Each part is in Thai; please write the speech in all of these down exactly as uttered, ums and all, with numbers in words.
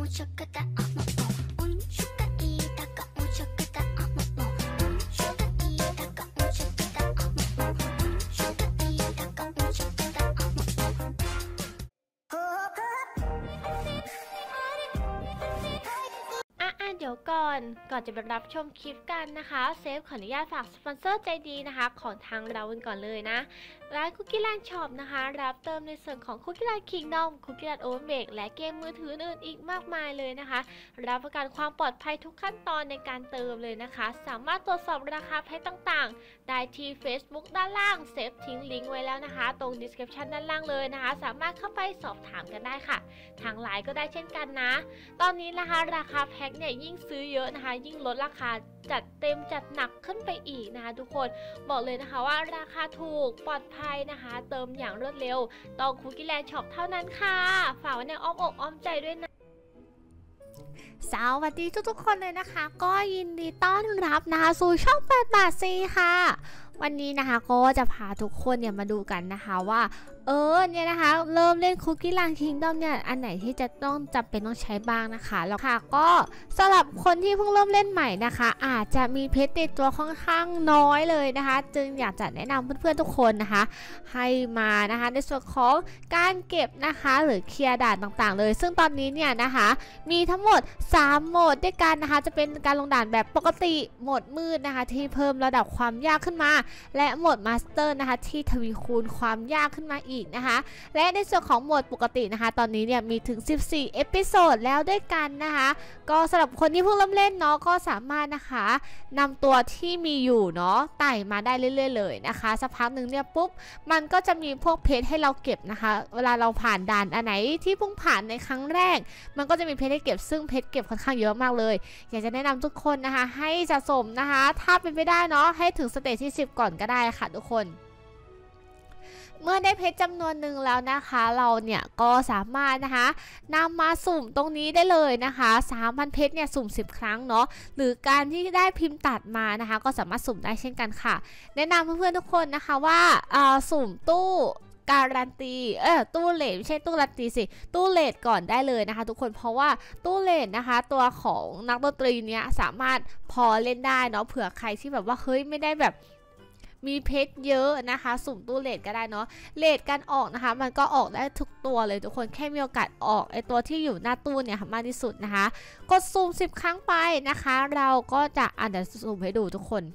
เดี๋ยวก่อนก่อนจะไปรับชมคลิปกันนะคะเซฟขออนุญาตฝากสปอนเซอร์ใจดีนะคะของทางเรากันก่อนเลยนะร้านคุกกี้แลนด์ช็อปนะคะรับเติมในส่วนของคุกกี้แลนด์คิงดอมคุกกี้แลนด์โอเวอร์เบกและเกมมือถืออื่นอีกมากมายเลยนะคะรับประกันความปลอดภัยทุกขั้นตอนในการเติมเลยนะคะสามารถตรวจสอบราคาแพ็คต่างๆได้ที่ Facebook ด้านล่างเซฟทิ้งลิงก์ไว้แล้วนะคะตรง description ด้านล่างเลยนะคะสามารถเข้าไปสอบถามกันได้ค่ะทางไลน์ก็ได้เช่นกันนะตอนนี้นะคะราคาแพ็คเนี่ยยิ่งซื้อเยอะนะคะยิ่งลดราคาจัดเต็มจัดหนักขึ้นไปอีกนะคะทุกคนบอกเลยนะคะว่าราคาถูกปลอดภัยนะคะเติมอย่างรวดเร็วต้องคุกกี้แลนด์ช็อปเท่านั้นค่ะฝากไว้ในอ้อมอกอ้อมใจด้วยนะสวัสดีทุกๆคนเลยนะคะก็ยินดีต้อนรับนะคะสู่ช่องแปดบาทซีค่ะวันนี้นะคะก็จะพาทุกคนเนี่ยมาดูกันนะคะว่าเออเนี่ยนะคะเริ่มเล่นคุกกี้แลนด์คิงดอมเนี่ยอันไหนที่จะต้องจำเป็นต้องใช้บ้างนะคะแล้วค่ะก็สำหรับคนที่เพิ่งเริ่มเล่นใหม่นะคะอาจจะมีเพชรติดตัวค่อนข้างน้อยเลยนะคะจึงอยากจะแนะนำเพื่อนๆทุกคนนะคะให้มานะคะในส่วนของการเก็บนะคะหรือเคลียร์ด่านต่างๆเลยซึ่งตอนนี้เนี่ยนะคะมีทั้งหมดสามโหมดด้วยกันนะคะจะเป็นการลงด่านแบบปกติโหมดมืดนะคะที่เพิ่มระดับความยากขึ้นมาและโหมดมาสเตอร์นะคะที่ทวีคูณความยากขึ้นมาอีกนะคะและในส่วนของโหมดปกตินะคะตอนนี้เนี่ยมีถึงสิบสี่เอพิโซดแล้วด้วยกันนะคะก็สำหรับคนที่เพิ่งเริ่มเล่นเนาะก็สามารถนะคะนำตัวที่มีอยู่เนาะไต่มาได้เรื่อยๆเลยนะคะสักพักหนึ่งเนี่ยปุ๊บมันก็จะมีพวกเพชรให้เราเก็บนะคะเวลาเราผ่านด่านอันไหนที่เพิ่งผ่านในครั้งแรกมันก็จะมีเพชรให้เก็บซึ่งเพชรเก็บค่อนข้างเยอะมากเลยอยากจะแนะนำทุกคนนะคะให้สะสมนะคะถ้าเป็นไปได้เนาะให้ถึงสเตจที่สิบก่อนก็ได้ค่ะทุกคนเมื่อได้เพชรจำนวนหนึ่งแล้วนะคะเราเนี่ยก็สามารถนะคะนำมาสุ่มตรงนี้ได้เลยนะคะ สามพัน เพชรเนี่ยสุ่มสิบครั้งเนาะหรือการที่ได้พิมพ์ตัดมานะคะก็สามารถสุ่มได้เช่นกันค่ะแนะนำเพื่อนๆทุกคนนะคะว่าสุ่มตู้การันตีเออตู้เลทไม่ใช่ตู้การันตีสิตู้เลทก่อนได้เลยนะคะทุกคนเพราะว่าตู้เลทนะคะตัวของนักดนตรีเนี้ยสามารถพอเล่นได้เนาะเผื่อใครที่แบบว่าเฮ้ยไม่ได้แบบมีเพชรเยอะนะคะสุ่มตู้เลทก็ได้เนาะเลทการออกนะคะมันก็ออกได้ทุกตัวเลยทุกคนแค่มีโอกาสออกไอตัวที่อยู่หน้าตู้เนี่ยมากที่สุดนะคะกดสุ่มสิบครั้งไปนะคะเราก็จะอ่านเดี๋ยวสุ่มให้ดูทุกคน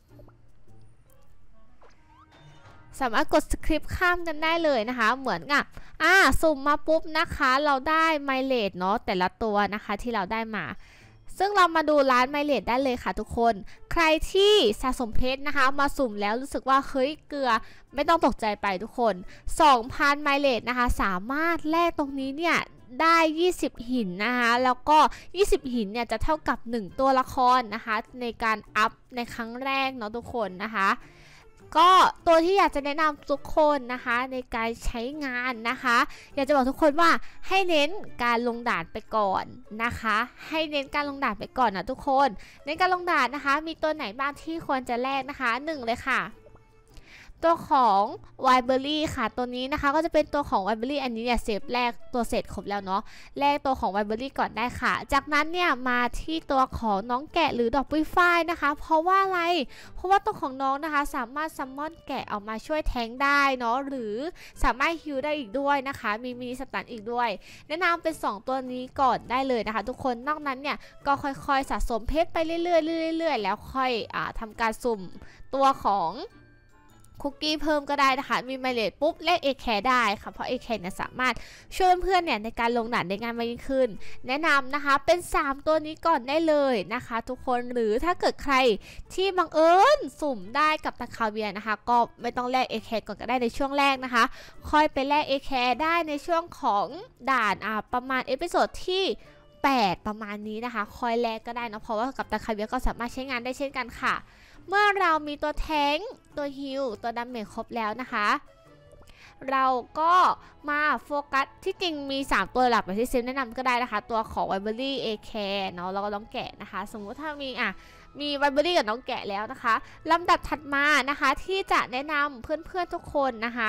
สามารถกดสคริปต์ข้ามกันได้เลยนะคะเหมือนกับอ่าสุ่มมาปุ๊บนะคะเราได้ไมเลทเนาะแต่ละตัวนะคะที่เราได้มาซึ่งเรามาดูร้านไมเลทได้เลยค่ะทุกคนใครที่สะสมเพชรนะคะมาสุ่มแล้วรู้สึกว่าเฮ้ยเกลือไม่ต้องตกใจไปทุกคน สองพัน ไมเลทนะคะสามารถแลกตรงนี้เนี่ยได้ยี่สิบหินนะคะแล้วก็ยี่สิบหินเนี่ยจะเท่ากับหนึ่งตัวละครนะคะในการอัพในครั้งแรกเนาะทุกคนนะคะก็ตัวที่อยากจะแนะนำทุกคนนะคะในการใช้งานนะคะอยากจะบอกทุกคนว่าให้เน้นการลงด่านไปก่อนนะคะให้เน้นการลงด่านไปก่อนนะทุกคนในการลงด่านนะคะมีตัวไหนบ้างที่ควรจะแลกนะคะหนึ่งเลยค่ะตัวของไวเบอรี่ค่ะตัวนี้นะคะก็จะเป็นตัวของไวเบอรี่อันนี้เนี่ยเซฟแรกตัวเสร็จครบแล้วเนาะแรกตัวของไวเบอรี่ก่อนได้ค่ะจากนั้นเนี่ยมาที่ตัวของน้องแกะหรือดอกปุ้ยฝ้ายนะคะเพราะว่าอะไรเพราะว่าตัวของน้องนะคะสามารถซัมมอนแกะออกมาช่วยแทงได้เนาะหรือสามารถฮิลได้อีกด้วยนะคะมีมินิสตันอีกด้วยแนะนำเป็นสองตัวนี้ก่อนได้เลยนะคะทุกคนนอกนั้นเนี่ยก็ค่อยๆสะสมเพชรไปเรื่อยๆเรื่อยๆแล้วค่อยอ่าทำการสุ่มตัวของคุกกี้เพิ่มก็ได้นะคะมีไมเลทปุ๊บเลข เอ แคร์ ได้ค่ะเพราะ เอ แคร์ เนี่ยสามารถช่วยเพื่อนเนี่ยในการลงด่านได้ง่ายมากยิ่งขึ้นแนะนำนะคะเป็นสามตัวนี้ก่อนได้เลยนะคะทุกคนหรือถ้าเกิดใครที่บังเอิญสุ่มได้กับตะคาเวียนะคะก็ไม่ต้องแลก เอ แคร์ ก่อนก็ได้ในช่วงแรกนะคะค่อยไปแลก เอ แคร์ ได้ในช่วงของด่านอ่าประมาณเอพิโซดที่แปดประมาณนี้นะคะคอยแลกก็ได้นะเพราะว่ากับตะคาเวียก็สามารถใช้งานได้เช่นกันค่ะเมื่อเรามีตัวแทงตัวฮิลตัวดาเมจครบแล้วนะคะเราก็มาโฟกัสที่จริงมีสามตัวหลักแบบที่เซฟแนะนำก็ได้นะคะตัวของไวเบอรี่ เอ แคร์ เนาะแล้วก็น้องแกะนะคะสมมุติถ้ามีอ่ะมีไวเบอรี่กับน้องแกะแล้วนะคะลำดับถัดมานะคะที่จะแนะนำเพื่อนๆทุกคนนะคะ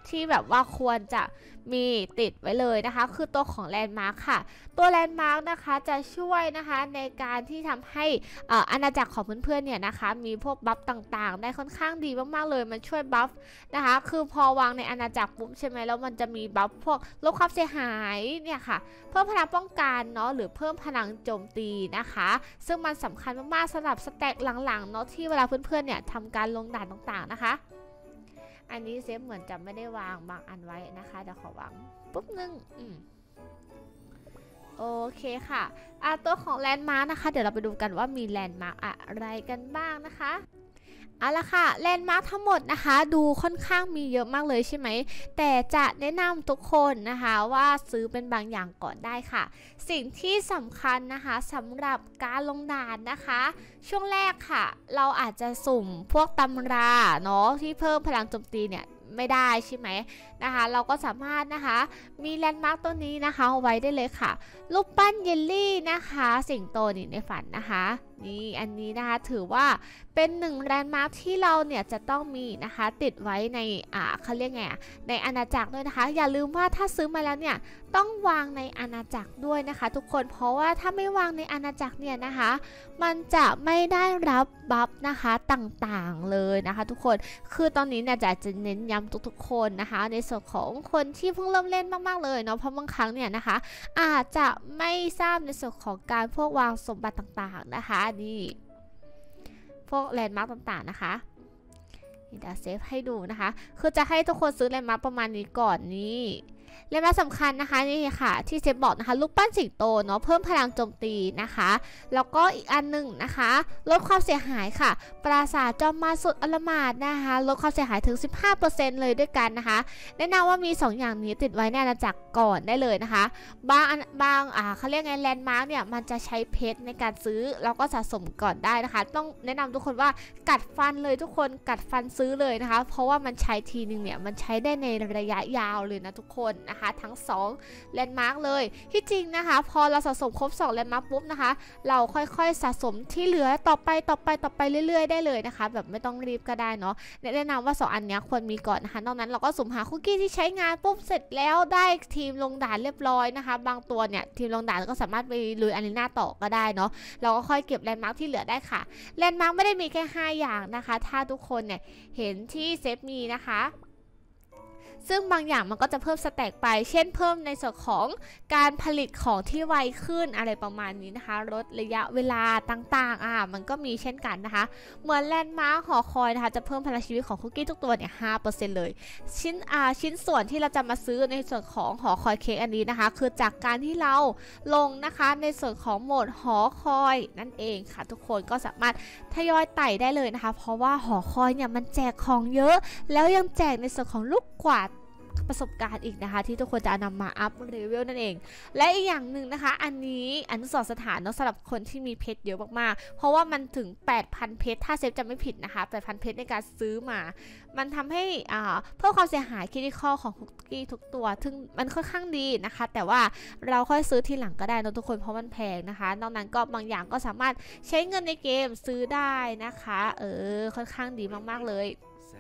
ที่แบบว่าควรจะมีติดไว้เลยนะคะคือตัวของแลนด์มาร์คค่ะตัวแลนด์มาร์คนะคะจะช่วยนะคะในการที่ทำให้อาณาจักรของเพื่อนๆเนี่ยนะคะมีพวกบัฟต่างๆได้ค่อนข้างดีมากๆเลยมันช่วยบัฟนะคะคือพอวางในอาณาจักรปุ๊บใช่ไหมแล้วมันจะมีบัฟพวกลดความเสียหายเนี่ยค่ะเพิ่มพลังป้องกันเนาะหรือเพิ่มพลังโจมตีนะคะซึ่งมันสำคัญมากๆสำหรับสแต็กหลังๆเนาะที่เวลาเพื่อนๆเนี่ยทำการลงด่านต่างๆนะคะอันนี้เซฟเหมือนจะไม่ได้วางบางอันไว้นะคะเดี๋ยวขอวางปุ๊บนึงอืมโอเคค่ะอ่ะตัวของแลนด์มาร์คนะคะเดี๋ยวเราไปดูกันว่ามีแลนด์มาร์คอะไรกันบ้างนะคะเอาละค่ะแลนด์มาร์คทั้งหมดนะคะดูค่อนข้างมีเยอะมากเลยใช่ไหมแต่จะแนะนำทุกคนนะคะว่าซื้อเป็นบางอย่างก่อนได้ค่ะสิ่งที่สำคัญนะคะสำหรับการลงด่านนะคะช่วงแรกค่ะเราอาจจะสุ่มพวกตำราเนาะที่เพิ่มพลังโจมตีเนี่ยไม่ได้ใช่ไหมนะคะเราก็สามารถนะคะมีแลนด์มาร์คตัวนี้นะคะเอาไว้ได้เลยค่ะรูปปั้นเยลลี่นะคะสิงโตนี่ในฝันนะคะนี่อันนี้นะคะถือว่าเป็นหนึ่งแลนด์มาร์คที่เราเนี่ยจะต้องมีนะคะติดไว้ในอ่าเขาเรียกไงในอาณาจักรด้วยนะคะอย่าลืมว่าถ้าซื้อมาแล้วเนี่ยต้องวางในอาณาจักรด้วยนะคะทุกคนเพราะว่าถ้าไม่วางในอาณาจักรเนี่ยนะคะมันจะไม่ได้รับบัฟนะคะต่างๆเลยนะคะทุกคนคือตอนนี้เนี่ยจะจะเน้นย้ำทุกๆคนนะคะในส่วนของคนที่เพิ่งเริ่มเล่นมากๆเลยเนาะเพราะบางครั้งเนี่ยนะคะอาจจะไม่ทราบในส่วนของการพวกวางสมบัติต่างๆนะคะนี่พวกแลนด์มาร์กต่างๆนะคะนี่เดี๋ยวเซฟให้ดูนะคะคือจะให้ทุกคนซื้อแลนด์มาร์กประมาณนี้ก่อนนี่แลนด์มาร์กสำคัญนะคะนี่ค่ะที่เซฟบอกนะคะรูปปั้นสิงโตเนาะเพิ่มพลังโจมตีนะคะแล้วก็อีกอันหนึ่งนะคะลดความเสียหายค่ะปราสาทจอมมารสุดอลหม่านนะคะลดความเสียหายถึง สิบห้าเปอร์เซ็นต์ เลยด้วยกันนะคะแนะนำว่ามีสองอย่างนี้ติดไว้ในอาณาจักรก่อนได้เลยนะคะบางบางอ่าเขาเรียกไงแลนด์มาร์กเนี่ยมันจะใช้เพชรในการซื้อแล้วก็สะสมก่อนได้นะคะต้องแนะนำทุกคนว่ากัดฟันเลยทุกคนกัดฟันซื้อเลยนะคะเพราะว่ามันใช้ทีนึงเนี่ยมันใช้ได้ในระยะยาวเลยนะทุกคนนะคะทั้งสองแลนด์มาร์กเลยที่จริงนะคะพอเราสะสมครบสองแลนด์มาร์กปุ๊บนะคะเราค่อยๆสะสมที่เหลือต่อไปต่อไปต่อไปเรื่อยๆได้เลยนะคะแบบไม่ต้องรีบก็ได้เนาะแนะนำว่าสองอันนี้ควรมีก่อนนะคะนอกนั้นเราก็สุ่มหาคุกกี้ที่ใช้งานปุ๊บเสร็จแล้วได้ทีมลงด่านเรียบร้อยนะคะบางตัวเนี่ยทีมลงด่านก็สามารถไปลุยอารีนาต่อก็ได้เนาะเราก็ค่อยเก็บแลนด์มาร์กที่เหลือได้ค่ะแลนด์มาร์กไม่ได้มีแค่ห้าอย่างนะคะถ้าทุกคนเนี่ยเห็นที่เซฟมีนะคะซึ่งบางอย่างมันก็จะเพิ่มสแต็กไปเช่นเพิ่มในส่วนของการผลิตของที่ไวขึ้นอะไรประมาณนี้นะคะลดระยะเวลาต่างๆอ่ะมันก็มีเช่นกันนะคะเหมือนแลนด์มาร์คหอคอยนะคะจะเพิ่มพลังชีวิตของคุกกี้ทุกตัวเนี่ย ห้าเปอร์เซ็นต์ เลยชิ้นอ่าชิ้นส่วนที่เราจะมาซื้อในส่วนของหอคอยเค้กอันนี้นะคะคือจากการที่เราลงนะคะในส่วนของโหมดหอคอยนั่นเองค่ะทุกคนก็สามารถทยอยไต่ได้เลยนะคะเพราะว่าหอคอยเนี่ยมันแจกของเยอะแล้วยังแจกในส่วนของลูกกวาดประสบการณ์อีกนะคะที่ทุกคนจะนำมาอัพเลเวลนั่นเองและอีกอย่างหนึ่งนะคะอันนี้อนุสรณ์สถานเนาะสำหรับคนที่มีเพชรเยอะมากๆเพราะว่ามันถึง แปดพัน เพชรถ้าเซฟจะไม่ผิดนะคะ แปดพัน เพชรในการซื้อมามันทำให้อ่าเพิ่มความเสียหายคริติคอลของคุกกี้ทุกตัวซึ่งมันค่อนข้างดีนะคะแต่ว่าเราค่อยซื้อทีหลังก็ได้นะทุกคนเพราะมันแพงนะคะนอกนั้นก็บางอย่างก็สามารถใช้เงินในเกมซื้อได้นะคะเออค่อนข้างดีมากๆเลย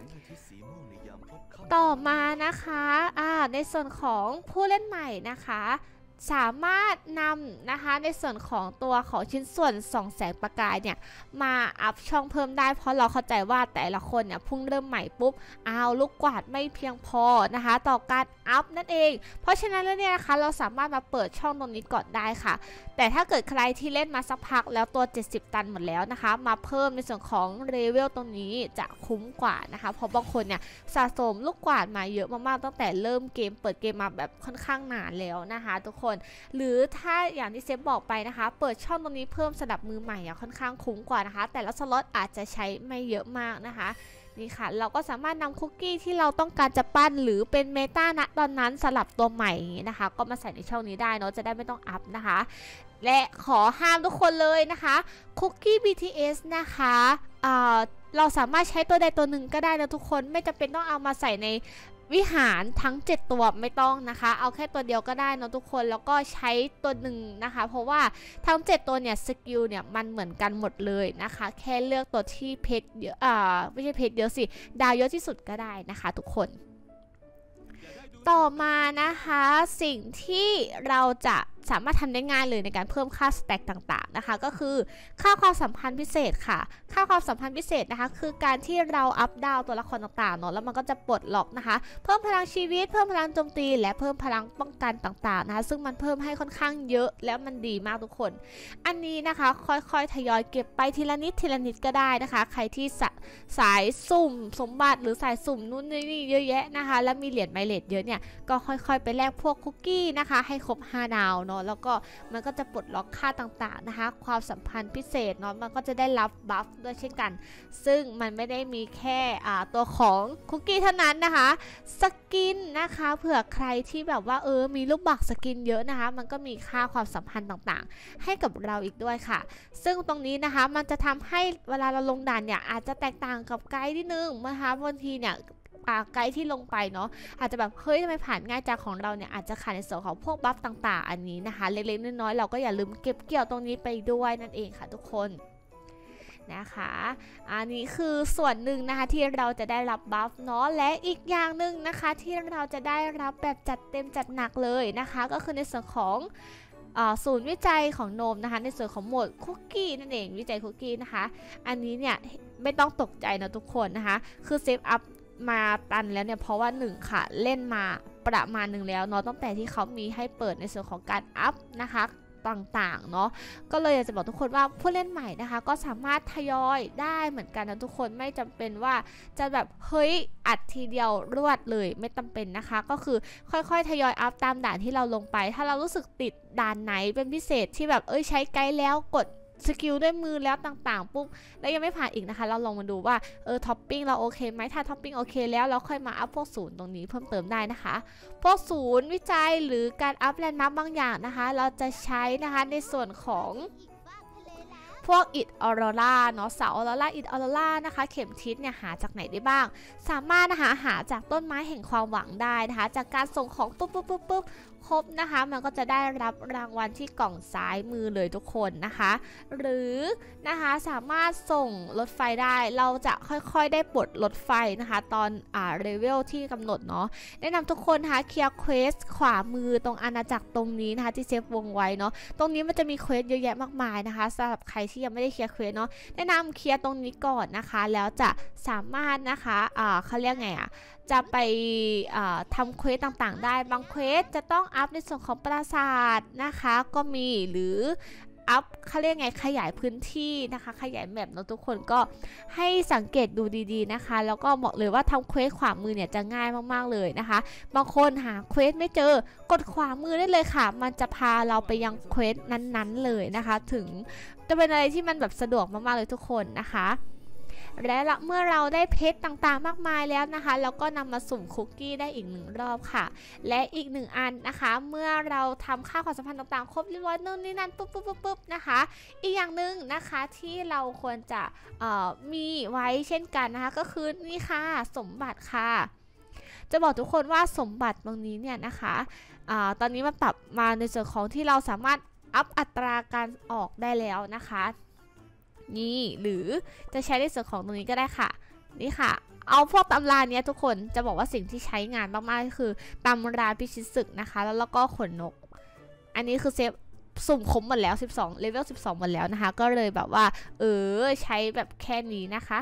ต่อมานะคะอ่าในส่วนของผู้เล่นใหม่นะคะสามารถนำนะคะในส่วนของตัวของชิ้นส่วนส่องแสงประกายเนี่ยมาอัพช่องเพิ่มได้เพราะเราเข้าใจว่าแต่ละคนเนี่ยพุ่งเริ่มใหม่ปุ๊บอ้าวลูกกวาดไม่เพียงพอนะคะต่อการอัพนั่นเองเพราะฉะนั้นแล้วเนี่ยนะคะเราสามารถมาเปิดช่องตรงนี้ก่อนได้ค่ะแต่ถ้าเกิดใครที่เล่นมาสักพักแล้วตัวเจ็ดสิบตันหมดแล้วนะคะมาเพิ่มในส่วนของเลเวลตรงนี้จะคุ้มกว่านะคะเพราะบางคนเนี่ยสะสมลูกกวาดมาเยอะมากๆตั้งแต่เริ่มเกมเปิดเกมมาแบบค่อนข้างนานแล้วนะคะทุกคนหรือถ้าอย่างที่เซฟบอกไปนะคะเปิดช่องตรงนี้เพิ่มสำหรับมือใหม่อ่ะค่อนข้างคุ้มกว่านะคะแต่ละสล็อตอาจจะใช้ไม่เยอะมากนะคะนี่ค่ะเราก็สามารถนำคุกกี้ที่เราต้องการจะปั้นหรือเป็นเมตาณตอนนั้นสลับตัวใหม่นะคะก็มาใส่ในช่องนี้ได้เนาะจะได้ไม่ต้องอัพนะคะและขอห้ามทุกคนเลยนะคะคุกกี้ บี ที เอส นะคะอ่าเราสามารถใช้ตัวใดตัวหนึ่งก็ได้นะทุกคนไม่จำเป็นต้องเอามาใส่ในวิหารทั้งเจ็ดตัวไม่ต้องนะคะเอาแค่ตัวเดียวก็ได้นะทุกคนแล้วก็ใช้ตัวหนึ่งนะคะเพราะว่าทั้งเจ็ดตัวเนี่ยสกิลเนี่ยมันเหมือนกันหมดเลยนะคะแค่เลือกตัวที่เพชรเยอะอ่าไม่ใช่เพชรเยอะสิดาวเยอะที่สุดก็ได้นะคะทุกคนต่อมานะคะสิ่งที่เราจะสามารถทำได้ง่ายเลยในการเพิ่มค่าสแต็กต่างๆนะคะก็คือค่าความสัมพันธ์พิเศษค่ะค่าความสัมพันธ์พิเศษนะคะคือการที่เราอัพดาวตัวละครต่างๆเนาะแล้วมันก็จะปลดล็อกนะคะเพิ่มพลังชีวิตเพิ่มพลังโจมตีและเพิ่มพลังป้องกันต่างๆนะคะซึ่งมันเพิ่มให้ค่อนข้างเยอะแล้วมันดีมากทุกคนอันนี้นะคะค่อยๆทยอยเก็บไปทีละนิดทีละนิดก็ได้นะคะใครที่สายสุ่มสมบัติหรือสายสุ่มนู่นนี่เยอะแยะนะคะแล้วมีเหรียญไมเลทเยอะเนี่ยก็ค่อยๆไปแลกพวกคุกกี้นะคะให้ครบห้าดาวเนาะแล้วก็มันก็จะปลดล็อกค่าต่างๆนะคะความสัมพันธ์พิเศษเนาะมันก็จะได้รับบัฟด้วยเช่นกันซึ่งมันไม่ได้มีแค่ตัวของคุกกี้เท่านั้นนะคะสกินนะคะเผื่อใครที่แบบว่าเออมีลูกบักสกินเยอะนะคะมันก็มีค่าความสัมพันธ์ต่างๆให้กับเราอีกด้วยค่ะซึ่งตรงนี้นะคะมันจะทำให้เวลาเราลงด่านเนี่ยอาจจะแตกต่างกับไกด์นิดนึงนะคะบางทีเนี่ยไกด์ที่ลงไปเนาะอาจจะแบบเฮ้ยทำไมผ่านง่ายจากของเราเนี่ยอาจจะขาดในส่วนของพวกบัฟต่างๆอันนี้นะคะเล็กๆน้อยๆเราก็อย่าลืมเก็บเกี่ยวตรงนี้ไปด้วยนั่นเองค่ะทุกคนนะคะอันนี้คือส่วนหนึ่งนะคะที่เราจะได้รับบัฟเนาะและอีกอย่างหนึ่งนะคะที่เราจะได้รับแบบจัดเต็มจัดหนักเลยนะคะก็คือในส่วนของศูนย์วิจัยของโนมนะคะในส่วนของโหมดคุกกี้นั่นเองวิจัยคุกกี้นะคะอันนี้เนี่ยไม่ต้องตกใจนะทุกคนนะคะคือเซฟอัพมาตันแล้วเนี่ยเพราะว่าหนึ่งค่ะเล่นมาประมาณหนึ่งแล้วเนาะตั้งแต่ที่เขามีให้เปิดในส่วนของการอัพนะคะต่างๆเนาะก็เลยอยากจะบอกทุกคนว่าผู้เล่นใหม่นะคะก็สามารถทยอยได้เหมือนกันนะทุกคนไม่จำเป็นว่าจะแบบเฮ้ยอัดทีเดียวรวดเลยไม่จำเป็นนะคะก็คือค่อยๆทยอยอัพตามด่านที่เราลงไปถ้าเรารู้สึกติดด่านไหนเป็นพิเศษที่แบบเอ้ยใช้ไกด์แล้วกดสกิลด้วยมือแล้วต่างๆปุ๊บแล้วยังไม่ผ่านอีกนะคะเราลองมาดูว่าเออท็อปปิ้งเราโอเคไหมถ้าท็อปปิ้งโอเคแล้วเราค่อยมาอัพพวกศูนย์ตรงนี้เพิ่มเติมได้นะคะพวกศูนย์วิจัยหรือการอัพแลนด์มาร์คบางอย่างนะคะเราจะใช้นะคะในส่วนของพวกอิฐออโรราเนาะเสาออโรราอิฐออโรรานะคะเข็มทิศเนี่ยหาจากไหนได้บ้างสามารถนะคะหาจากต้นไม้แห่งความหวังได้นะคะจากการส่งของปุ๊บปุ๊บปุ๊บปุ๊บครบนะคะมันก็จะได้รับรางวัลที่กล่องซ้ายมือเลยทุกคนนะคะหรือนะคะสามารถส่งรถไฟได้เราจะค่อยๆได้ปลดรถไฟนะคะตอนอ่าเลเวลที่กำหนดเนาะแนะนำทุกคนนะคะเคลียร์เควสขวามือตรงอาณาจักรตรงนี้นะคะที่เซฟวงไว้เนาะตรงนี้มันจะมีเควสเยอะแยะมากมายนะคะสำหรับใครที่ยังไม่ได้เคลียร์เควสเนาะแนะนำเคลียร์ตรงนี้ก่อนนะคะแล้วจะสามารถนะคะอ่าเขาเรียกไงอะจะไปทำเควสต่างๆได้บางเควสจะต้องอัพในส่วนของปราสาทนะคะก็มีหรืออัพเขาเรียกไงขยายพื้นที่นะคะขยายแมปเนาะทุกคนก็ให้สังเกตดูดีๆนะคะแล้วก็บอกเลยว่าทำเควสขวามือเนี่ยจะง่ายมากๆเลยนะคะบางคนหาเควสไม่เจอกดขวามือได้เลยค่ะมันจะพาเราไปยังเควสนั้นๆเลยนะคะถึงจะเป็นอะไรที่มันแบบสะดวกมากๆเลยทุกคนนะคะและเมื่อเราได้เพชรต่างๆมากมายแล้วนะคะเราก็นำมาสุ่มคุกกี้ได้อีกหนึ่งรอบค่ะและอีกหนึ่งอันนะคะเมื่อเราทำค่าความสัมพันธ์ต่างๆครบเรียบร้อยนู่นนี่นั่นปุ๊บปุ๊บปุ๊บนะคะอีกอย่างหนึ่งนะคะที่เราควรจะมีไว้เช่นกันนะคะก็คือนี่ค่ะสมบัติค่ะจะบอกทุกคนว่าสมบัติตรงนี้เนี่ยนะคะอะตอนนี้มาปรับมาในส่วนของที่เราสามารถอัพอัตราการออกได้แล้วนะคะนี่หรือจะใช้ในส่วนของตรงนี้ก็ได้ค่ะนี่ค่ะเอาพวกตำราเนี้ยทุกคนจะบอกว่าสิ่งที่ใช้งานมากๆคือตำราพิชิตศึกนะคะแล้วแล้วก็ขนนกอันนี้คือเซฟสุ่มครบหมดแล้วสิบสองเลเวลสิบสองหมดแล้วนะคะก็เลยแบบว่าเออใช้แบบแค่นี้นะคะ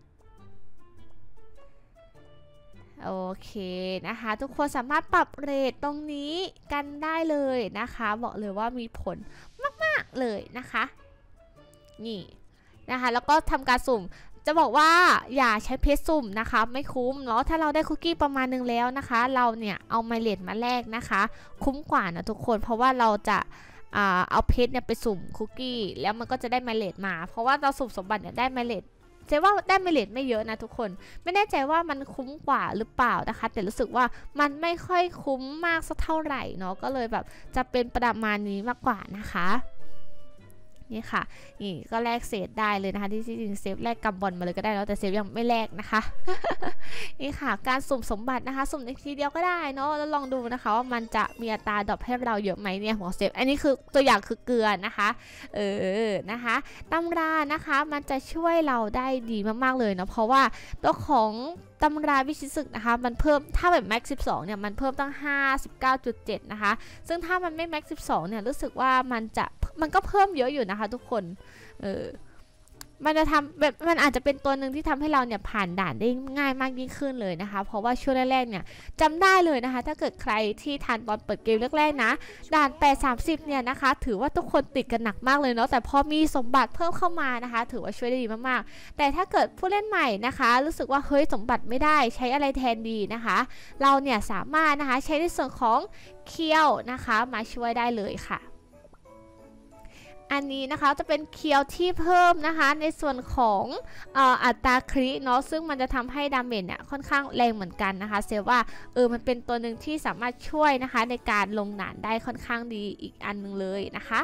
โอเคนะคะทุกคนสามารถปรับเรทตรงนี้กันได้เลยนะคะบอกเลยว่ามีผลมากๆเลยนะคะนี่นะคะแล้วก็ทำการสุ่มจะบอกว่าอย่าใช้เพชรสุ่มนะคะไม่คุ้มเนาะถ้าเราได้คุกกี้ประมาณนึงแล้วนะคะเราเนี่ยเอาไมเลทมาแลกนะคะคุ้มกว่านะทุกคนเพราะว่าเราจะเอาเพชรเนี่ยไปสุ่มคุกกี้แล้วมันก็จะได้ไมเลทมาเพราะว่าเราสุ่มสมบัติเนี่ยได้ไมเลทเจ๊ว่าได้ไมเลทไม่เยอะนะทุกคนไม่แน่ใจว่ามันคุ้มกว่าหรือเปล่านะคะแต่รู้สึกว่ามันไม่ค่อยคุ้มมากสักเท่าไหร่เนาะก็เลยแบบจะเป็นประมาณนี้มากกว่านะคะนี่ค่ะนี่ก็แลกเศษได้เลยนะคะที่จริงเซฟแลกกับบอลมาเลยก็ได้แล้วแต่เซฟยังไม่แลกนะคะ นี่ค่ะการสุ่มสมบัตินะคะสุ่มในทีเดียวก็ได้เนาะแล้วลองดูนะคะว่ามันจะมีอัตราดรอปให้เราเยอะไหมเนี่ยของเซฟอันนี้คือตัวอย่างคือเกลือนะคะเออนะคะตำรานะคะมันจะช่วยเราได้ดีมากๆเลยเนาะเพราะว่าตัวของตำราวิชิตศึกนะคะมันเพิ่มถ้าแบบแม็กสิบสองเนี่ยมันเพิ่มตั้ง ห้าสิบเก้าจุดเจ็ด นะคะซึ่งถ้ามันไม่แม็กสิบสองเนี่ยรู้สึกว่ามันจะมันก็เพิ่มเยอะอยู่นะคะทุกคนเออมันจะทำแบบมันอาจจะเป็นตัวหนึ่งที่ทำให้เราเนี่ยผ่านด่านได้ง่ายมากยิ่งขึ้นเลยนะคะเพราะว่าช่วงแรกๆเนี่ยจำได้เลยนะคะถ้าเกิดใครที่ทันตอนเปิดเกมแรกๆนะด่านแปด สามสิบเนี่ยนะคะถือว่าทุกคนติดกันหนักมากเลยเนาะแต่พอมีสมบัติเพิ่มเข้ามานะคะถือว่าช่วยได้ดีมากๆแต่ถ้าเกิดผู้เล่นใหม่นะคะรู้สึกว่าเฮ้ยสมบัติไม่ได้ใช้อะไรแทนดีนะคะเราเนี่ยสามารถนะคะใช้ในส่วนของเคียวนะคะมาช่วยได้เลยค่ะอันนี้นะคะจะเป็นเคียวที่เพิ่มนะคะในส่วนของเอ่ออัตราคริเนาะซึ่งมันจะทำให้ดาเมจเนี่ยค่อนข้างแรงเหมือนกันนะคะเซฟว่าเออมันเป็นตัวหนึ่งที่สามารถช่วยนะคะในการลงด่านได้ค่อนข้างดีอีกอันนึงเลยนะคะ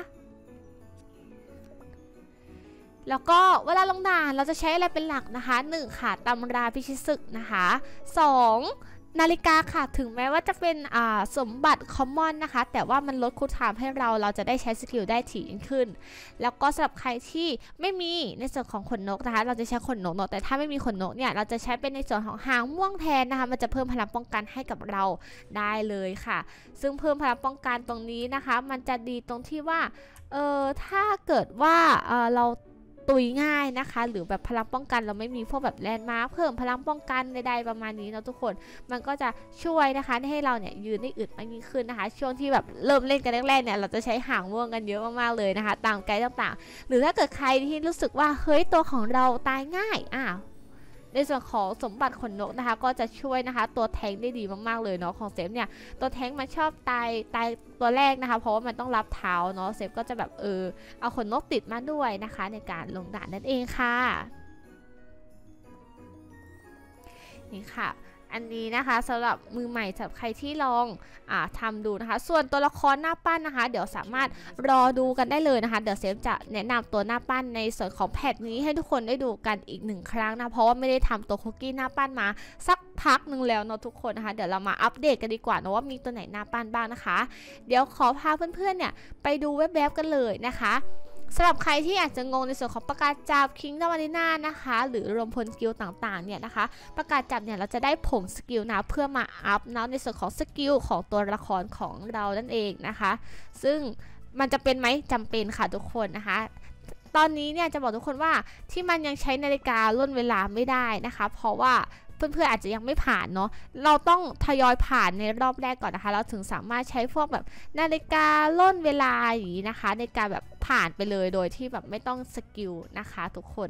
แล้วก็เวลาลงด่านเราจะใช้อะไรเป็นหลักนะคะหนึ่งค่ะตำราพิชิตศึกนะคะสองนาฬิกาค่ะถึงแม้ว่าจะเป็นสมบัติคอมมอนนะคะแต่ว่ามันลดคูลไทม์ให้เราเราจะได้ใช้สกิลได้ถี่ยิ่งขึ้นแล้วก็สำหรับใครที่ไม่มีในส่วนของขนนกนะคะเราจะใช้ขนนกเนาะแต่ถ้าไม่มีขนนกเนี่ยเราจะใช้เป็นในส่วนของหางม่วงแทนนะคะมันจะเพิ่มพลังป้องกันให้กับเราได้เลยค่ะซึ่งเพิ่มพลังป้องกันตรงนี้นะคะมันจะดีตรงที่ว่าเออถ้าเกิดว่าเออเราตุยง่ายนะคะหรือแบบพลังป้องกันเราไม่มีพวกแบบแลนด์มาร์คเพิ่มพลังป้องกันใดๆประมาณนี้นะทุกคนมันก็จะช่วยนะคะให้เราเนี่ยยืนได้อึดมากยิ่งขึ้นนะคะช่วงที่แบบเริ่มเล่นกันแรกๆเนี่ยเราจะใช้หางม่วงกันเยอะมากๆเลยนะคะตามไกด์ต่างๆหรือถ้าเกิดใครที่รู้สึกว่าเฮ้ยตัวของเราตายง่ายอ้าวในส่วนของสมบัติขนนกนะคะก็จะช่วยนะคะตัวแทงได้ดีมากๆเลยเนาะของเซฟเนี่ยตัวแทงมันชอบตายตายตัวแรกนะคะเพราะว่ามันต้องรับเท้าเนาะเซฟก็จะแบบเออเอาขนนกติดมาด้วยนะคะในการลงด่านนั่นเองค่ะนี่ค่ะอันนี้นะคะสำหรับมือใหม่สำหรับใครที่ลองอ่าทำดูนะคะส่วนตัวละครหน้าปั้นนะคะเดี๋ยวสามารถรอดูกันได้เลยนะคะเดี๋ยวเซฟจะแนะนำตัวหน้าปั้นในส่วนของแพทนี้ให้ทุกคนได้ดูกันอีกหนึ่งครั้งนะเพราะว่าไม่ได้ทำตัวคุกกี้หน้าปั้นมาสักพักหนึ่งแล้วเนาะทุกคนนะคะเดี๋ยวเรามาอัปเดตกันดีกว่านะว่ามีตัวไหนหน้าปั้นบ้างนะคะเดี๋ยวขอพาเพื่อนๆเนี่ยไปดูเว็บๆกันเลยนะคะสำหรับใครที่อาจจะงงในส่วนของประกาศจับคิงดาวานิน่านะคะหรือรวมพลสกิลต่างๆเนี่ยนะคะประกาศจับเนี่ยเราจะได้ผงสกิลนะเพื่อมาอัพนะในส่วนของสกิลของตัวละครของเรานั่นเองนะคะซึ่งมันจะเป็นไหมจำเป็นค่ะทุกคนนะคะตอนนี้เนี่ยจะบอกทุกคนว่าที่มันยังใช้นาฬิกาล่นเวลาไม่ได้นะคะเพราะว่าเพื่อนๆอาจจะยังไม่ผ่านเนาะเราต้องทยอยผ่านในรอบแรกก่อนนะคะเราถึงสามารถใช้พวกแบบนาฬิกาล่นเวลาอย่างนี้นะคะในการแบบผ่านไปเลยโดยที่แบบไม่ต้องสกิลนะคะทุกคน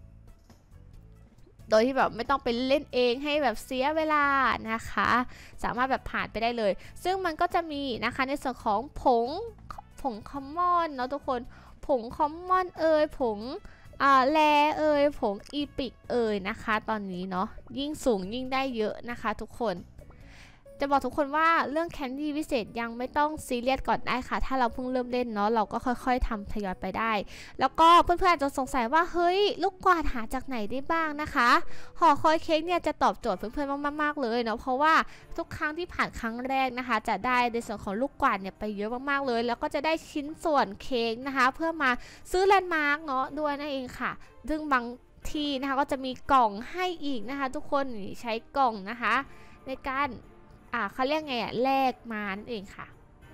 โดยที่แบบไม่ต้องไปเล่นเองให้แบบเสียเวลานะคะสามารถแบบผ่านไปได้เลยซึ่งมันก็จะมีนะคะในส่วนของผงผงคอมมอนเนาะทุกคนผงคอมมอนเอ่ยผงอ่าแลเอ่ยผงอีพิกเอ่ยนะคะตอนนี้เนาะยิ่งสูงยิ่งได้เยอะนะคะทุกคนจะบอกทุกคนว่าเรื่องแคนดี้วิเศษยังไม่ต้องซีเรียสก่อนได้ค่ะถ้าเราเพิ่งเริ่มเล่นเนาะเราก็ค่อยๆทำทยอยไปได้แล้วก็เพื่อนๆอาจจะสงสัยว่าเฮ้ยลูกกวาดหาจากไหนได้บ้างนะคะห่อคอยเค้กเนี่ยจะตอบโจทย์เพื่อนๆมากๆเลยเนาะเพราะว่าทุกครั้งที่ผ่านครั้งแรกนะคะจะได้ในส่วนของลูกกวาดเนี่ยไปเยอะมากๆเลยแล้วก็จะได้ชิ้นส่วนเค้กนะคะเพื่อมาซื้อแลนด์มาร์กเนาะด้วยนั่นเองค่ะซึ่งบางทีนะคะก็จะมีกล่องให้อีกนะคะทุกคนใช้กล่องนะคะในการอ่าเขาเรียกไงอ่ะแลกมานั่นเองค่ะ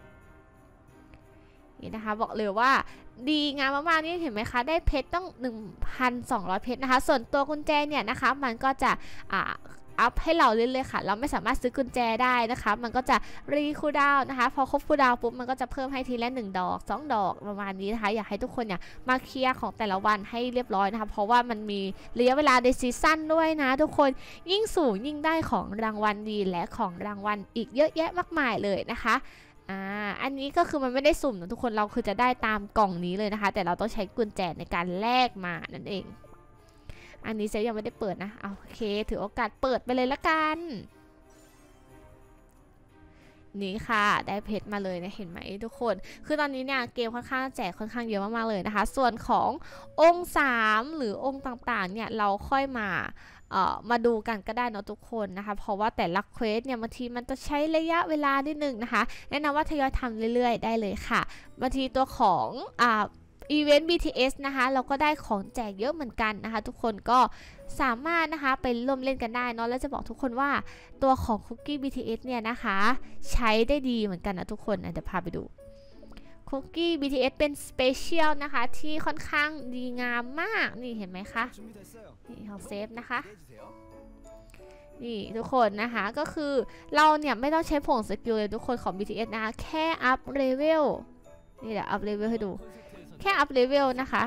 นี่นะคะบอกเลยว่าดีงามมากๆนี่เห็นไหมคะได้เพชรต้อง หนึ่งพันสองร้อย เพชรนะคะส่วนตัวกุญแจเนี่ยนะคะมันก็จะอ่าอัพให้เราเรื่อยๆค่ะเราไม่สามารถซื้อกุญแจได้นะคะมันก็จะรีคูลดาวน์นะคะพอครบคูลดาวน์ปุ๊บมันก็จะเพิ่มให้ทีละหนึ่งดอกสองดอกประมาณนี้นะคะอยากให้ทุกคนเนี่ยมาเคลียร์ของแต่ละวันให้เรียบร้อยนะคะเพราะว่ามันมีระยะเวลาในซีซั่นด้วยนะทุกคนยิ่งสูงยิ่งได้ของรางวัลดีและของรางวัลอีกเยอะแยะมากมายเลยนะคะอ่าอันนี้ก็คือมันไม่ได้สุ่มนะทุกคนเราคือจะได้ตามกล่องนี้เลยนะคะแต่เราต้องใช้กุญแจในการแลกมานั่นเองอันนี้เซฟยังไม่ได้เปิดนะโอเคถือโอกาสเปิดไปเลยละกันนี้ค่ะได้เพชรมาเลยนะเห็นไหมทุกคนคือตอนนี้เนี่ยเกมค่อนข้างแจกค่อนข้างเยอะมากๆเลยนะคะส่วนขององค์สามหรือองค์ต่างๆเนี่ยเราค่อยมาเอ่อมาดูกันก็ได้เนาะทุกคนนะคะเพราะว่าแต่ละเควสเนี่ยบางทีมันจะใช้ระยะเวลานิดนึงนะคะแนะนำว่าทยอยทำเรื่อยๆได้เลยค่ะบางทีตัวของอ่าอีเวนต์ บี ที เอส นะคะเราก็ได้ของแจกเยอะเหมือนกันนะคะทุกคนก็สามารถนะคะไปร่วมเล่นกันได้เนาะแล้วจะบอกทุกคนว่าตัวของคุกกี้ บี ที เอส เนี่ยนะคะใช้ได้ดีเหมือนกันนะทุกคนนะเดี๋ยวพาไปดูคุกกี้ บี ที เอส เป็นสเปเชียลนะคะที่ค่อนข้างดีงามมากนี่เห็นไหมคะนี่ของเซฟนะคะนี่ทุกคนนะคะก็คือเราเนี่ยไม่ต้องใช้ผงสกิลเลยทุกคนของ บี ที เอส นะคะแค่อัพเลเวลนี่แหละอัพเลเวลให้ดูแค่อัพเลเวลนะคะ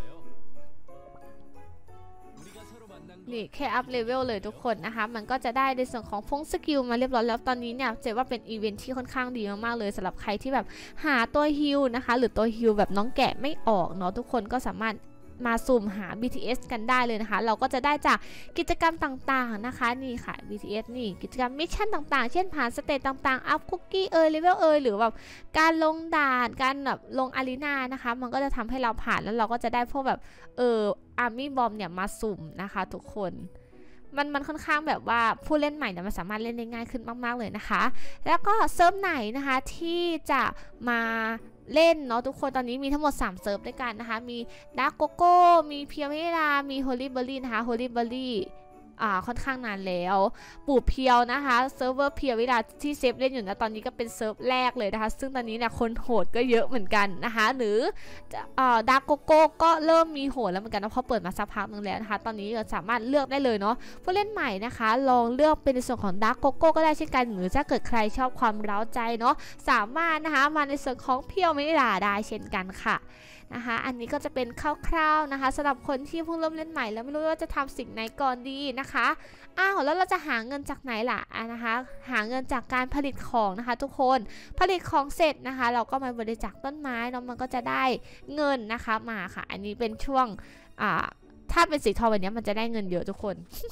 นี่แค่อัพเลเวลเลยทุกคนนะคะมันก็จะได้ในส่วนของพงสกิลมาเรียบร้อยแล้วตอนนี้เนี่ยเจ๊ว่าเป็นอีเวนท์ที่ค่อนข้างดีมากๆเลยสำหรับใครที่แบบหาตัวฮิลนะคะหรือตัวฮิลแบบน้องแกะไม่ออกเนาะทุกคนก็สามารถมาสุ่มหา บี ที เอส กันได้เลยนะคะเราก็จะได้จากกิจกรรมต่างๆนะคะนี่ค่ะ บี ที เอส นี่กิจกรรมมิชชั่นต่างๆเช่นผ่านสเตจต่างๆอัพคุกกี้เอยเลเวลเอยหรือแบบการลงด่านการแบบลงอารีนานะคะมันก็จะทำให้เราผ่านแล้วเราก็จะได้พวกแบบเอออาร์มี่บอมเนี่ยมาสุ่มนะคะทุกคนมันมันค่อนข้างแบบว่าผู้เล่นใหม่เนี่ยมันสามารถเล่นได้ง่ายขึ้นมากๆเลยนะคะแล้วก็เซิร์ฟไหนนะคะที่จะมาเล่นเนาะทุกคนตอนนี้มีทั้งหมดสามเซิร์ฟด้วยกันนะคะมีดาร์กโกโก้มีเพียวเมลามีโฮลี่เบอร์รี่นะคะโฮลี่เบอร์รี่อ่าค่อนข้างนานแล้วปู่เพียวนะคะเซิร์ฟเวอร์เพียวเวลาที่เซฟเล่นอยู่นะตอนนี้ก็เป็นเซิร์ฟแรกเลยนะคะซึ่งตอนนี้เนี่ยคนโหดก็เยอะเหมือนกันนะคะหรืออ่าดาร์กโกโก้ก็เริ่มมีโหดแล้วเหมือนกันนะเพราะเปิดมาสักพักนึงแล้วนะคะตอนนี้เราสามารถเลือกได้เลยเนาะผู้เล่นใหม่นะคะลองเลือกเป็นในส่วนของดาร์กโกโก้ก็ได้เช่นกันหรือถ้าเกิดใครชอบความเร้าใจเนาะสามารถนะคะมาในส่วนของเพียวเมลาได้เช่นกันค่ะนะคะอันนี้ก็จะเป็นคร่าวๆนะคะสำหรับคนที่เพิ่งเริ่มเล่นใหม่แล้วไม่รู้ว่าจะทำสิ่งไหนก่อนดีนะคะอ้าวแล้วเราจะหาเงินจากไหนล่ะนะคะหาเงินจากการผลิตของนะคะทุกคนผลิตของเสร็จนะคะเราก็มาบริจาคต้นไม้แล้วมันก็จะได้เงินนะคะมาค่ะอันนี้เป็นช่วงอ่าถ้าเป็นสีทองแบบนี้มันจะได้เงินเยอะทุกคน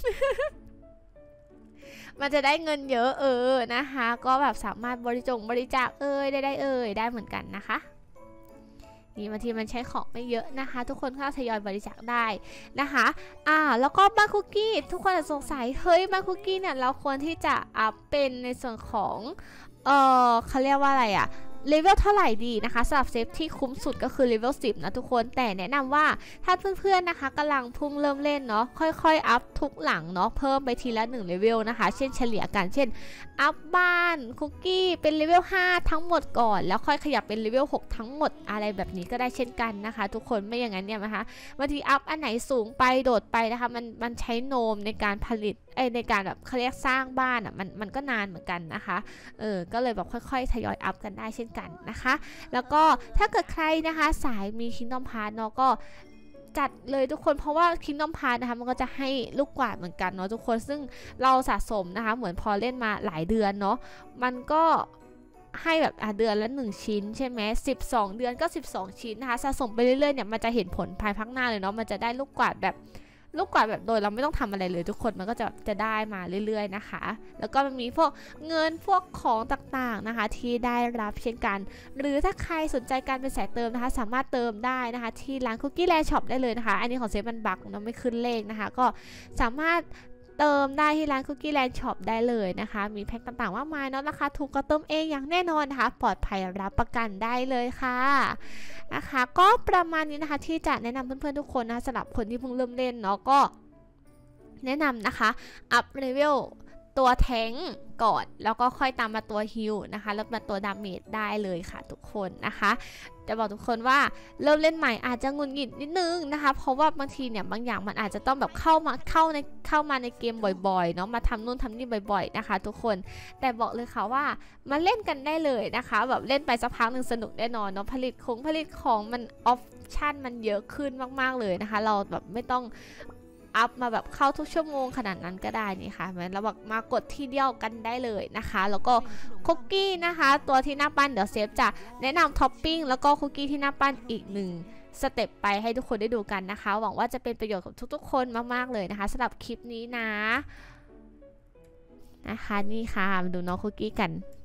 มันจะได้เงินเยอะเออนะคะก็แบบสามารถบริจงบริจาคเอ่ยได้ได้เอ่ยได้เหมือนกันนะคะนี่บางทีมันใช้ของไม่เยอะนะคะทุกคนก็ทยอยบริจาคได้นะคะอ่าแล้วก็บ้านคุกกี้ทุกคนอาจจะสงสัยเฮ้ยบ้านคุกกี้เนี่ยเราควรที่จะอัพเป็นในส่วนของเออเขาเรียกว่าอะไรอะเลเวลเท่าไหร่ดีนะคะสำหรับเซฟที่คุ้มสุดก็คือเลเวลสิบนะทุกคนแต่แนะนำว่าถ้าเพื่อนๆนะคะกำลังพุ่งเริ่มเล่นเนาะค่อยๆอัพทุกหลังเนาะเพิ่มไปทีละหนึ่งเลเวลนะคะเช่นเฉลี่ยกันเช่นอัพบ้านคุกกี้เป็นเลเวลห้าทั้งหมดก่อนแล้วค่อยขยับเป็นเลเวลหกทั้งหมดอะไรแบบนี้ก็ได้เช่นกันนะคะทุกคนไม่อย่างนั้นเนี่ยนะคะบางทีอัพอันไหนสูงไปโดดไปนะคะมันมันใช้โนมในการผลิตไอในการแบบเขาเรียกสร้างบ้านอ่ะมันมันก็นานเหมือนกันนะคะเออก็เลยแบบค่อยๆทยอยอัพกันได้เช่นกันนะคะแล้วก็ถ้าเกิดใครนะคะสายมี Kingdom Hearts เนาะก็จัดเลยทุกคนเพราะว่า Kingdom Hearts นะคะมันก็จะให้ลูกกวาดเหมือนกันเนาะทุกคนซึ่งเราสะสมนะคะเหมือนพอเล่นมาหลายเดือนเนาะมันก็ให้แบบเดือนละหนึ่งชิ้นใช่ไหมสิบสองเดือนก็สิบสองชิ้นนะคะสะสมไปเรื่อยๆเนี่ยมันจะเห็นผลภายภาคหน้าเลยเนาะมันจะได้ลูกกวาดแบบลูกกวาดแบบโดยเราไม่ต้องทำอะไรเลยทุกคนมันก็จะจะได้มาเรื่อยๆนะคะแล้วก็มันมีพวกเงินพวกของต่างๆนะคะที่ได้รับเช่นกันหรือถ้าใครสนใจการเป็นสายเติมนะคะสามารถเติมได้นะคะที่ร้าน Cookie Land Shop ได้เลยนะคะอันนี้ของเซฟมันบักเราไม่ขึ้นเลขนะคะก็สามารถเติมได้ที่ร้าน Cookie Land Shop ได้เลยนะคะมีแพ็คต่างๆมากมายเนาะราคาถูกก็เติมเองอย่างแน่นอนนะคะปลอดภัยรับประกันได้เลยค่ะนะคะก็ประมาณนี้นะคะที่จะแนะนำเพื่อนๆทุกคนนะสำหรับคนที่เพิ่งเริ่มเล่นเนาะก็แนะนำนะคะอัพเลเวลตัวแทงก่อนแล้วก็ค่อยตามมาตัวฮิลนะคะแล้วมาตัวดาเมจได้เลยค่ะทุกคนนะคะจะบอกทุกคนว่าเริ่มเล่นใหม่อาจจะงุนงิดนิดนึงนะคะเพราะว่าบางทีเนี่ยบางอย่างมันอาจจะต้องแบบเข้ามาเข้าในเข้ามาในเกมบ่อยๆเนาะมาทำนู่นทำนี่บ่อยๆนะคะทุกคนแต่บอกเลยค่ะว่ามาเล่นกันได้เลยนะคะแบบเล่นไปสักพักหนึ่งสนุกแน่นอนเนาะผลิตของผลิตของมันออปชั่นมันเยอะขึ้นมากๆเลยนะคะเราแบบไม่ต้องอัพมาแบบเข้าทุกชั่วโมงขนาดนั้นก็ได้นี่ค่ะเหมือนเราแบบมากดที่เดียวกันได้เลยนะคะแล้วก็คุกกี้นะคะตัวที่หน้าปั้นเดี๋ยวเซฟจะแนะนำท็อปปิ้งแล้วก็คุกกี้ที่หน้าปั้นอีกหนึ่งสเต็ปไปให้ทุกคนได้ดูกันนะคะหวังว่าจะเป็นประโยชน์กับทุกๆคนมากๆเลยนะคะสำหรับคลิปนี้นะนะคะนี่ค่ะมาดูน้องคุกกี้กัน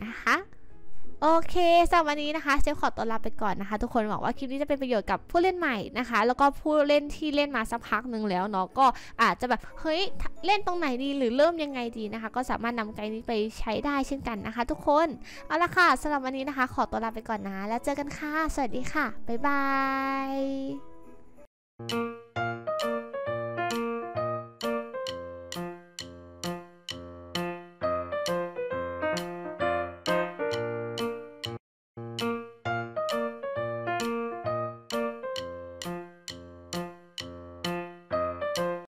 นะคะโอเคสำหรับวันนี้นะคะเซฟขอตัวลาไปก่อนนะคะทุกคนหวังว่าคลิปนี้จะเป็นประโยชน์กับผู้เล่นใหม่นะคะแล้วก็ผู้เล่นที่เล่นมาสักพักหนึ่งแล้วเนาะก็อาจจะแบบเฮ้ยเล่นตรงไหนดีหรือเริ่มยังไงดีนะคะก็สามารถนำไกด์นี้ไปใช้ได้เช่นกันนะคะทุกคนเอาละค่ะสำหรับวันนี้นะคะขอตัวลาไปก่อนนะแล้วเจอกันค่ะสวัสดีค่ะบ๊ายบาย